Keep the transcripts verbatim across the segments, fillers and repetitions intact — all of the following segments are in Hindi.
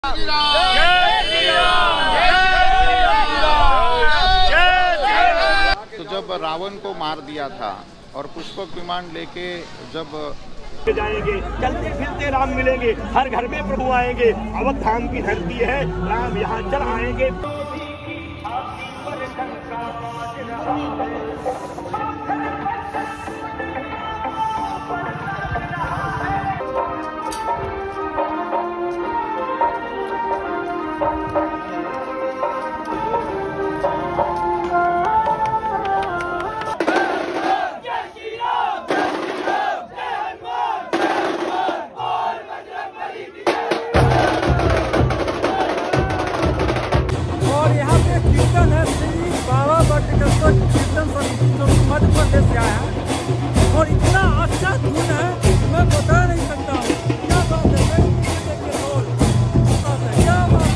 तो जब रावण को मार दिया था और पुष्पक विमान लेके जब जाएंगे, चलते फिरते राम मिलेंगे, हर घर में प्रभु आएंगे, अवध धाम की धरती है, राम यहाँ चल आएंगे। मध्य प्रदेश से आया है और इतना अच्छा धुन है मैं बता नहीं सकता हूँ। क्या बात है, क्या बात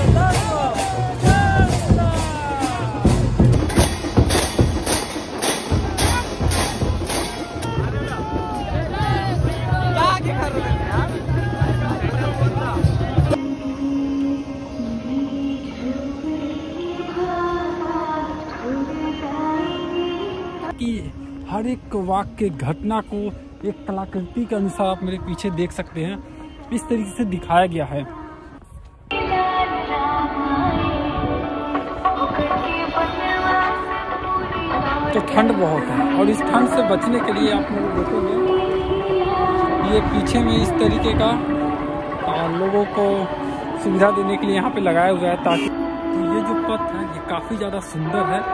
कि हर एक वाक्य घटना को एक कलाकृति के अनुसार आप मेरे पीछे देख सकते हैं, इस तरीके से दिखाया गया है। तो ठंड बहुत है और इस ठंड से बचने के लिए आप लोग देखेंगे ये पीछे में इस तरीके का लोगों को सुविधा देने के लिए यहाँ पे लगाया हुआ है, ताकि तो ये जो पथ है ये काफ़ी ज़्यादा सुंदर है।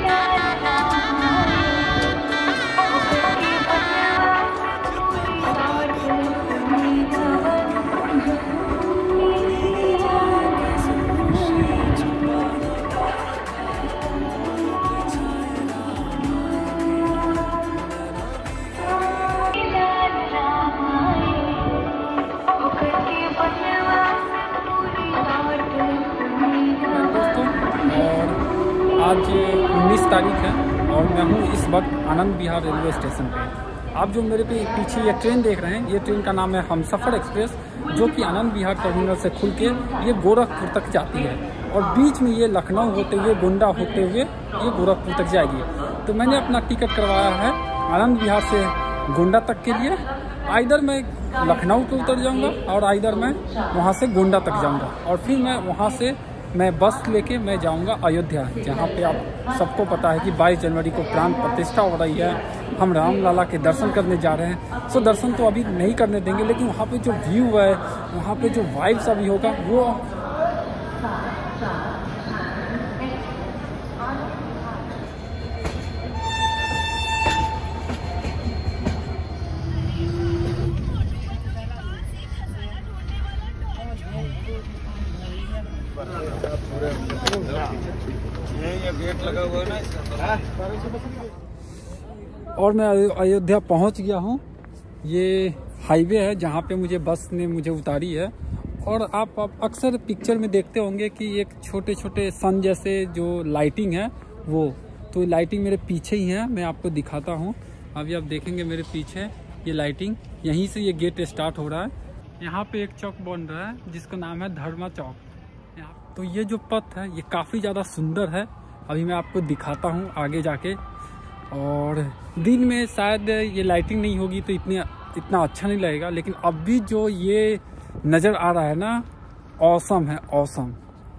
आज उन्नीस तारीख है और मैं हूँ इस वक्त आनंद विहार रेलवे स्टेशन पे। आप जो मेरे पे पीछे ये ट्रेन देख रहे हैं, ये ट्रेन का नाम है हमसफर एक्सप्रेस, जो कि आनंद विहार टर्मिनल से खुल के ये गोरखपुर तक जाती है और बीच में ये लखनऊ होते हुए गोंडा होते हुए ये गोरखपुर तक जाएगी। तो मैंने अपना टिकट करवाया है आनंद विहार से गोंडा तक के लिए। आइदर मैं लखनऊ पे उतर जाऊँगा और आइदर मैं वहाँ से गोंडा तक जाऊँगा और फिर मैं वहाँ से मैं बस लेके मैं जाऊंगा अयोध्या, जहाँ पे आप सबको पता है कि बाईस जनवरी को प्राण प्रतिष्ठा हो रही है। हम राम लाला के दर्शन करने जा रहे हैं। सो दर्शन तो अभी नहीं करने देंगे, लेकिन वहाँ पे जो व्यू है, वहाँ पे जो वाइब्स अभी होगा वो गेट लगा हुआ है ना। और मैं अयोध्या पहुंच गया हूं। ये हाईवे है जहां पे मुझे बस ने मुझे उतारी है। और आप, आप अक्सर पिक्चर में देखते होंगे कि एक छोटे छोटे सन जैसे जो लाइटिंग है वो, तो लाइटिंग मेरे पीछे ही है, मैं आपको दिखाता हूं। अभी आप देखेंगे मेरे पीछे ये लाइटिंग, यहीं से ये गेट स्टार्ट हो रहा है। यहाँ पे एक चौक बन रहा है जिसका नाम है धर्मा चौक। तो ये जो पथ है ये काफ़ी ज़्यादा सुंदर है। अभी मैं आपको दिखाता हूँ आगे जाके। और दिन में शायद ये लाइटिंग नहीं होगी तो इतनी इतना अच्छा नहीं लगेगा, लेकिन अभी जो ये नज़र आ रहा है ना, ऑसम है, ऑसम।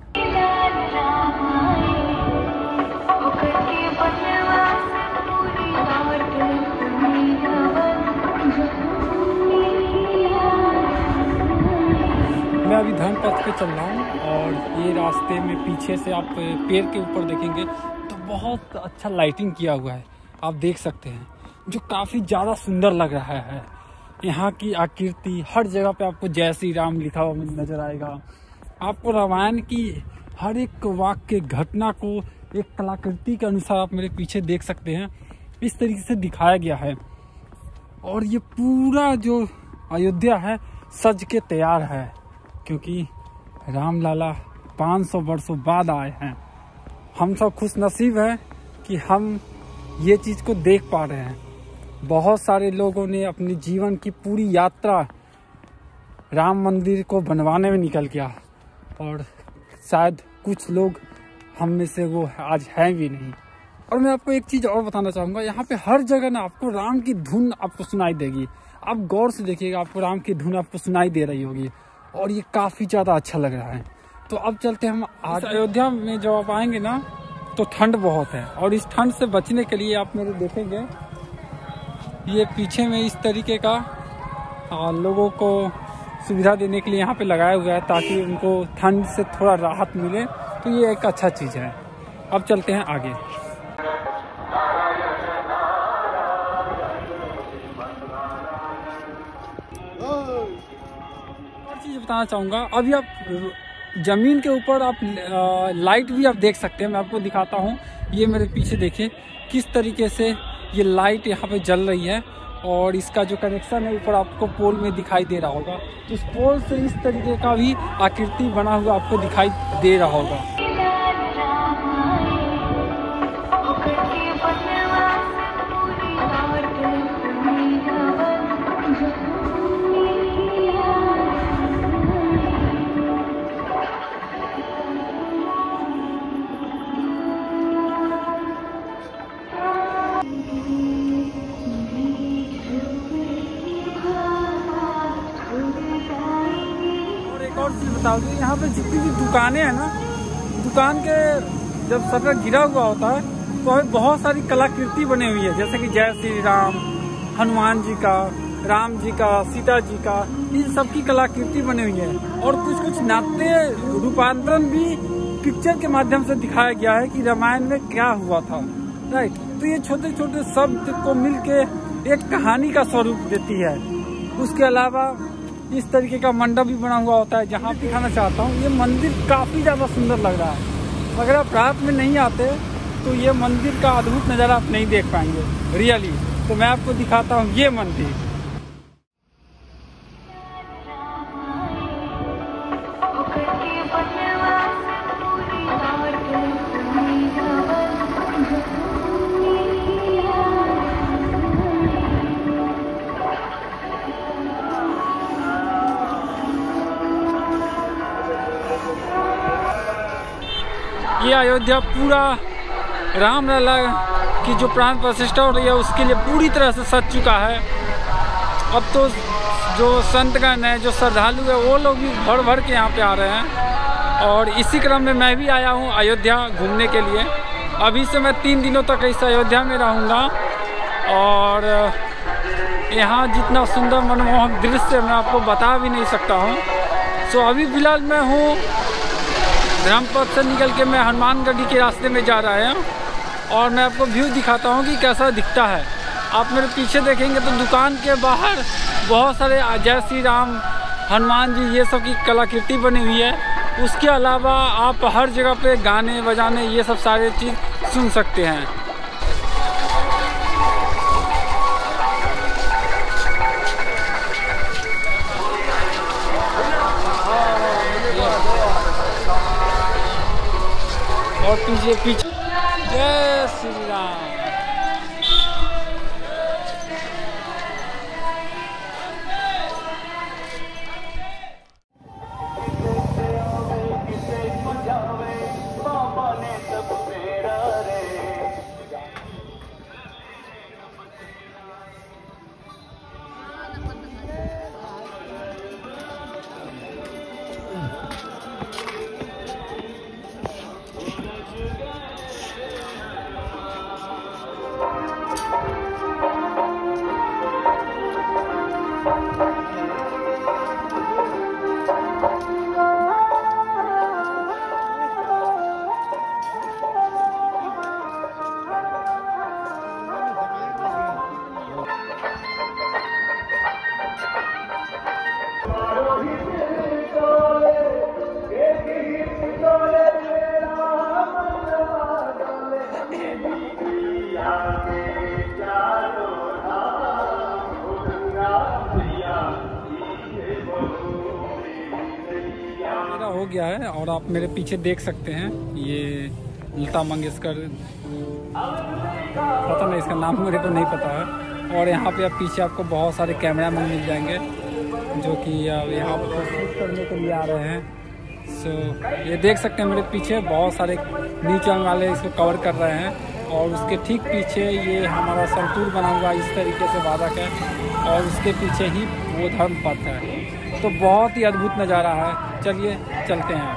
मैं अभी धर्मपथ पे चल रहा हूँ और ये रास्ते में पीछे से आप पेड़ के ऊपर देखेंगे तो बहुत अच्छा लाइटिंग किया हुआ है, आप देख सकते हैं, जो काफ़ी ज़्यादा सुंदर लग रहा है। यहाँ की आकृति हर जगह पे आपको जय श्री राम लिखा हुआ नजर आएगा। आपको रामायण की हर एक वाक्य घटना को एक कलाकृति के अनुसार आप मेरे पीछे देख सकते हैं, इस तरीके से दिखाया गया है। और ये पूरा जो अयोध्या है सज के तैयार है, क्योंकि राम लाला पाँच सौ वर्षों बाद आए हैं। हम सब खुश नसीब हैं कि हम ये चीज़ को देख पा रहे हैं। बहुत सारे लोगों ने अपनी जीवन की पूरी यात्रा राम मंदिर को बनवाने में निकल गया, और शायद कुछ लोग हम में से वो आज हैं भी नहीं। और मैं आपको एक चीज़ और बताना चाहूँगा, यहाँ पे हर जगह ना आपको राम की धुन आपको सुनाई देगी। आप गौर से देखिएगा, आपको राम की धुन आपको सुनाई दे रही होगी और ये काफ़ी ज़्यादा अच्छा लग रहा है। तो अब चलते हम आज अयोध्या में। जब आप आएंगे ना तो ठंड बहुत है, और इस ठंड से बचने के लिए आप मेरे देखेंगे ये पीछे में इस तरीके का आ, लोगों को सुविधा देने के लिए यहाँ पे लगाया हुआ है, ताकि उनको ठंड से थोड़ा राहत मिले। तो ये एक अच्छा चीज़ है। अब चलते हैं आगे। और चीज़ बताना चाहूँगा, अभी आप ज़मीन के ऊपर आप लाइट भी आप देख सकते हैं। मैं आपको दिखाता हूँ, ये मेरे पीछे देखिए किस तरीके से ये लाइट यहाँ पे जल रही है, और इसका जो कनेक्शन है ऊपर आपको पोल में दिखाई दे रहा होगा। तो इस पोल से इस तरीके का भी आकृति बना हुआ आपको दिखाई दे रहा होगा। बता दूँ, यहाँ पे जितनी भी दुकानें हैं ना, दुकान के जब शटर गिरा हुआ होता है तो हमें बहुत सारी कलाकृति बनी हुई है, जैसे कि जय श्री राम, हनुमान जी का, राम जी का, सीता जी का, इन सब की कलाकृति बनी हुई है। और कुछ कुछ नाट्य रूपांतरण भी पिक्चर के माध्यम से दिखाया गया है कि रामायण में क्या हुआ था। राइट, तो ये छोटे छोटे शब्द को मिलके एक कहानी का स्वरूप देती है। उसके अलावा इस तरीके का मंडप भी बना हुआ होता है, जहाँ भी दिखाना चाहता हूँ। ये मंदिर काफ़ी ज़्यादा सुंदर लग रहा है। अगर आप रात में नहीं आते तो ये मंदिर का अद्भुत नज़ारा आप नहीं देख पाएंगे रियली। तो मैं आपको दिखाता हूँ ये मंदिर। ये अयोध्या पूरा रामलला की जो प्राण प्रतिष्ठा हो रही है उसके लिए पूरी तरह से सज चुका है। अब तो जो संतगण हैं, जो श्रद्धालु है, वो लोग भी भर भर के यहाँ पे आ रहे हैं। और इसी क्रम में मैं भी आया हूँ अयोध्या घूमने के लिए। अभी से मैं तीन दिनों तक इस अयोध्या में रहूँगा, और यहाँ जितना सुंदर मनमोहक दृश्य मैं आपको बता भी नहीं सकता हूँ। सो अभी फ़िलहाल मैं हूँ धर्मपथ से निकल के मैं हनुमानगढ़ी के रास्ते में जा रहा हूँ, और मैं आपको व्यू दिखाता हूँ कि कैसा दिखता है। आप मेरे पीछे देखेंगे तो दुकान के बाहर बहुत सारे जय श्री राम, हनुमान जी, ये सब की कलाकृति बनी हुई है। उसके अलावा आप हर जगह पे गाने बजाने ये सब सारे चीज़ सुन सकते हैं। और पीछे पीछे जय श्री राम। हो गया है, और आप मेरे पीछे देख सकते हैं ये लता मंगेशकर, पता नहीं इसका नाम मेरे को नहीं पता है। और यहाँ पे आप पीछे आपको बहुत सारे कैमरामैन मिल जाएंगे जो कि यहाँ पर शूट करने के लिए आ रहे हैं। सो ये देख सकते हैं मेरे पीछे बहुत सारे न्यूज चैनल वाले इसको कवर कर रहे हैं और उसके ठीक पीछे ये हमारा संतूर बना हुआ इस तरीके से बाधक है और उसके पीछे ही वो धर्म पथ है। तो बहुत ही अद्भुत नज़ारा है। चलिए चलते हैं।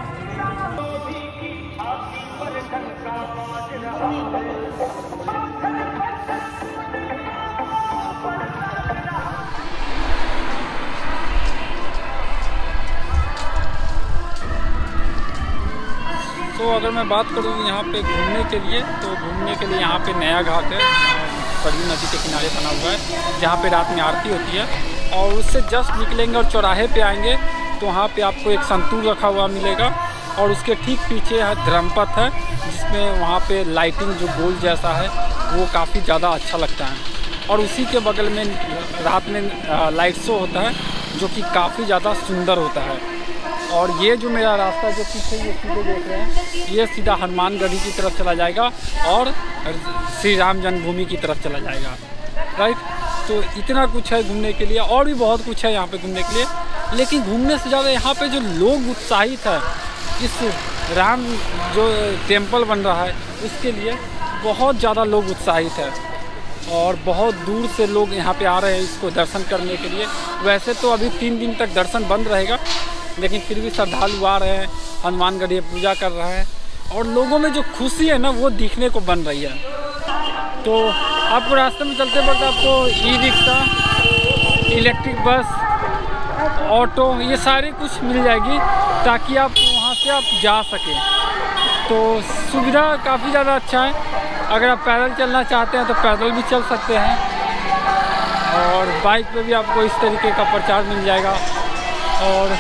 तो अगर मैं बात करूँ यहाँ पे घूमने के लिए, तो घूमने के लिए यहाँ पे नया घाट है, सरयू नदी के किनारे बना हुआ है, जहाँ पे रात में आरती होती है। और उससे जस्ट निकलेंगे और चौराहे पे आएंगे तो वहाँ पे आपको एक संतूर रखा हुआ मिलेगा और उसके ठीक पीछे है धर्मपथ है, जिसमें वहाँ पे लाइटिंग जो गोल जैसा है वो काफ़ी ज़्यादा अच्छा लगता है। और उसी के बगल में रात में लाइट शो होता है जो कि काफ़ी ज़्यादा सुंदर होता है। और ये जो मेरा रास्ता जो पीछे ये सीधे देख रहे हैं, ये सीधा हनुमानगढ़ी की तरफ चला जाएगा और श्री राम जन्मभूमि की तरफ चला जाएगा। राइट, तो इतना कुछ है घूमने के लिए, और भी बहुत कुछ है यहाँ पे घूमने के लिए। लेकिन घूमने से ज़्यादा यहाँ पे जो लोग उत्साहित है इस राम जो टेम्पल बन रहा है उसके लिए, बहुत ज़्यादा लोग उत्साहित है और बहुत दूर से लोग यहाँ पे आ रहे हैं इसको दर्शन करने के लिए। वैसे तो अभी तीन दिन तक दर्शन बंद रहेगा, लेकिन फिर भी श्रद्धालु आ रहे हैं, हनुमानगढ़ी पूजा कर रहे हैं और लोगों में जो खुशी है ना वो दिखने को बन रही है। तो आपको रास्ते में चलते वक्त आपको e rickshaw, electric bus, auto ये सारी कुछ मिल जाएगी ताकि आप वहाँ से आप जा सकें। तो सुविधा काफ़ी ज़्यादा अच्छा है। अगर आप पैदल चलना चाहते हैं तो पैदल भी चल सकते हैं और बाइक पे भी आपको इस तरीके का प्रचार मिल जाएगा। और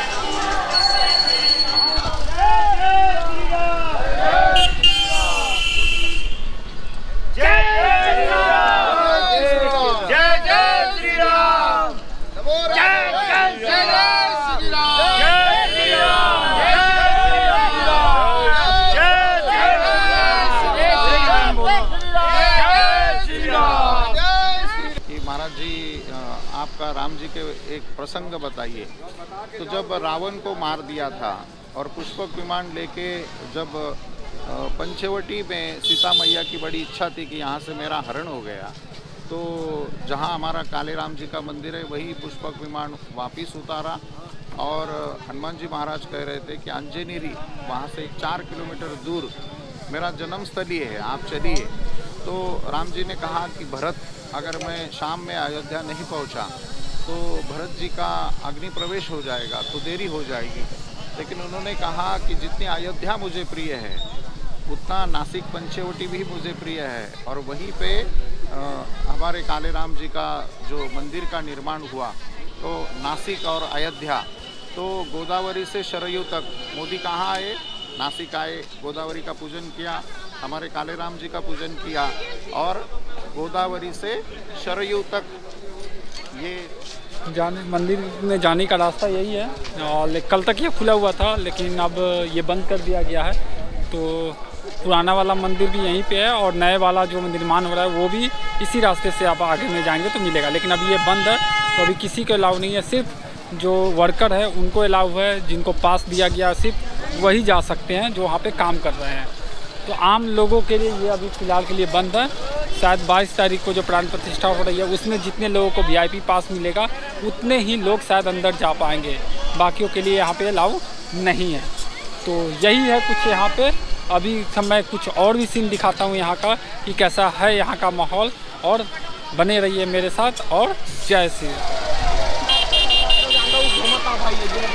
आपका राम जी के एक प्रसंग बताइए। तो जब रावण को मार दिया था और पुष्पक विमान लेके जब पंचवटी में सीता मैया की बड़ी इच्छा थी कि यहाँ से मेरा हरण हो गया, तो जहाँ हमारा काले राम जी का मंदिर है वही पुष्पक विमान वापिस उतारा और हनुमान जी महाराज कह रहे थे कि अंजनेरी वहाँ से चार किलोमीटर दूर मेरा जन्म स्थली है, आप चलिए। तो राम जी ने कहा कि भरत, अगर मैं शाम में अयोध्या नहीं पहुंचा तो भरत जी का अग्नि प्रवेश हो जाएगा, तो देरी हो जाएगी। लेकिन उन्होंने कहा कि जितनी अयोध्या मुझे प्रिय है उतना नासिक पंचवटी भी मुझे प्रिय है। और वहीं पे आ, हमारे काले राम जी का जो मंदिर का निर्माण हुआ, तो नासिक और अयोध्या, तो गोदावरी से शरयू तक मोदी कहाँ आए, नासिक आए, गोदावरी का पूजन किया, हमारे काले राम जी का पूजन किया और गोदावरी से शरयू तक ये जाने मंदिर में जाने का रास्ता यही है। और कल तक ये खुला हुआ था लेकिन अब ये बंद कर दिया गया है। तो पुराना वाला मंदिर भी यहीं पे है और नए वाला जो निर्माण हो रहा है वो भी इसी रास्ते से आप आगे में जाएंगे तो मिलेगा। लेकिन अभी ये बंद है तो अभी किसी को अलाउ नहीं है, सिर्फ जो वर्कर है उनको अलाउ है, जिनको पास दिया गया सिर्फ वही जा सकते हैं जो वहाँ पे काम कर रहे हैं। तो आम लोगों के लिए ये अभी फ़िलहाल के लिए बंद है। शायद बाईस तारीख को जो प्राण प्रतिष्ठा हो रही है उसमें जितने लोगों को वीआईपी पास मिलेगा उतने ही लोग शायद अंदर जा पाएंगे, बाकियों के लिए यहाँ पे अलाउ नहीं है। तो यही है कुछ यहाँ पे। अभी मैं कुछ और भी सीन दिखाता हूँ यहाँ का कि कैसा है यहाँ का माहौल, और बने रहिए मेरे साथ। और जय श्री राम।